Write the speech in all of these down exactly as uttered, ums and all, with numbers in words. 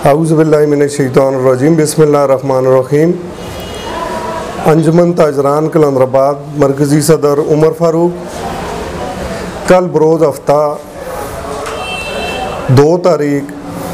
औज़ुबिल्लाहिमिनश्शैतानिर्रजीम बिस्मिल्लाहिर्रहमानिर्रहीम। अंजुमन ताजरान कलंदराबाद मरकज़ी सदर उमर फ़ारूक, कल बरोज़ हफ्ता दो तारीख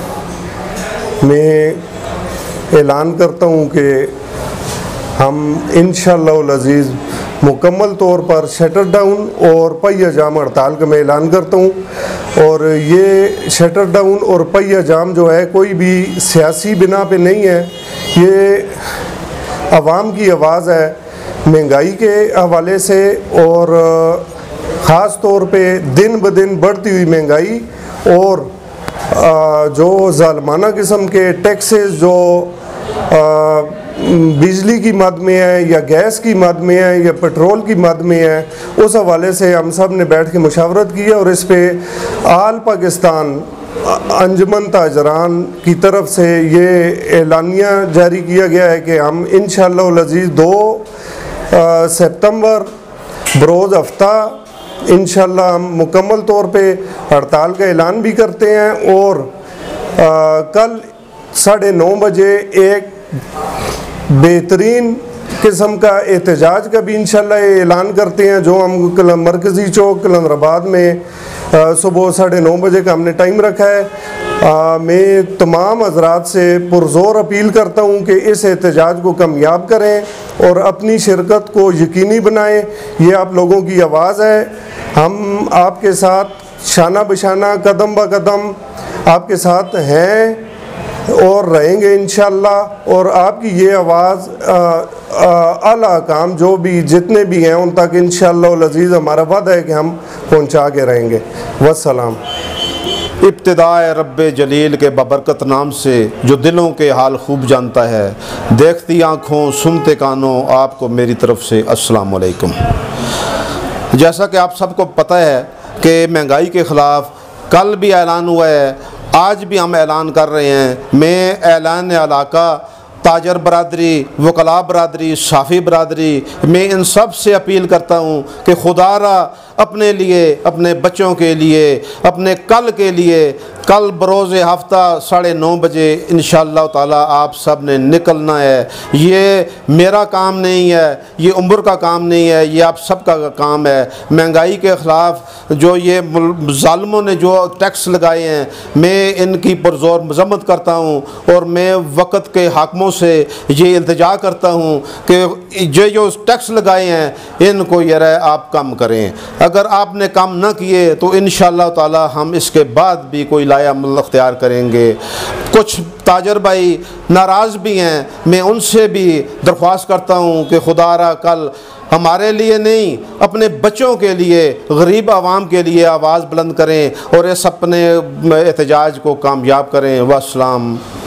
में ऐलान करता हूँ कि हम इंशाअल्लाह अज़ीज़ मुकम्मल तौर पर शटर डाउन और पहिया जाम हड़ताल का मैं ऐलान करता हूँ। और ये शटर डाउन और पहिया जाम जो है कोई भी सियासी बिना पे नहीं है, ये आवाम की आवाज़ है महंगाई के हवाले से और ख़ास तौर पे दिन ब दिन बढ़ती हुई महंगाई और जो ज़ालिमाना किस्म के टैक्सेस जो बिजली की मद में है या गैस की मद में है या पेट्रोल की मद में है, उस हवाले से हम सब ने बैठ के मुशावरत की है और इस पे आल पाकिस्तान अंजुमन ताजरान की तरफ से ये एलानिया जारी किया गया है कि हम इंशाअल्लाह अज़ीज़ दो सितंबर बरोज़ हफ्ता इंशाअल्लाह हम मुकम्मल तौर पे हड़ताल का ऐलान भी करते हैं। और आ, कल साढ़े नौ बजे एक बेहतरीन किस्म का एहतजाज का भी इंशाअल्लाह ऐलान करते हैं, जो हम मरकज़ी चौक कलंदराबाद में सुबह साढ़े नौ बजे का हमने टाइम रखा है। आ, मैं तमाम हज़रात से पुरज़ोर अपील करता हूँ कि इस एहतजाज को कामयाब करें और अपनी शिरकत को यकीनी बनाएं। ये आप लोगों की आवाज़ है, हम आपके साथ शाना बशाना कदम ब कदम आपके साथ हैं और रहेंगे इंशाअल्लाह। और आपकी ये आवाज़ आला काम जो भी जितने भी हैं उन तक इंशाअल्लाह अज़ीज़ हमारा वादा है कि हम पहुँचा के रहेंगे। वस्सलाम। इब्तिदाए रब्बे जलील के बबरकत नाम से जो दिलों के हाल खूब जानता है, देखती आँखों सुनते कानों, आपको मेरी तरफ से अस्सलाम वालेकुम। जैसा कि आप सबको पता है कि महंगाई के ख़िलाफ़ कल भी ऐलान हुआ है, आज भी हम ऐलान कर रहे हैं। मैं ऐलान इलाका ताजर बरादरी, वकला बरादरी, साफ़ी बरादरी, मैं इन सब से अपील करता हूँ कि खुदारा अपने लिए, अपने बच्चों के लिए, अपने कल के लिए, कल बरोज़ हफ्ता साढ़े नौ बजे इंशाअल्लाह ताला आप सब ने निकलना है। ये मेरा काम नहीं है, ये उम्र का काम नहीं है, ये आप सब का काम है। महंगाई के ख़िलाफ़ जो ये ज़ालिमों ने जो टैक्स लगाए हैं, मैं इनकी पुरज़ोर मज़म्मत करता हूँ और मैं वक़्त के हाकिमों से ये इल्तिजा करता हूँ कि जो जो टैक्स लगाए हैं इनको यार आप कम करें। अगर आपने काम न किए तो इंशाअल्लाह ताला हम इसके बाद भी कोई लाया अमल अख्तियार करेंगे। कुछ ताजर भाई नाराज़ भी हैं, मैं उनसे भी दरख्वास्त करता हूँ कि खुदारा कल हमारे लिए नहीं, अपने बच्चों के लिए, गरीब आवाम के लिए आवाज़ बुलंद करें और इस अपने एहतजाज को कामयाब करें। वस्सलाम।